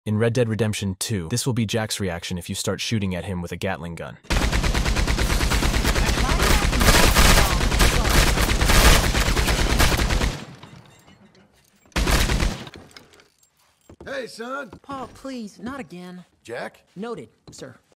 In Red Dead Redemption 2, this will be Jack's reaction if you start shooting at him with a Gatling gun. Hey, son. Paul, please, not again. Jack? Noted, sir.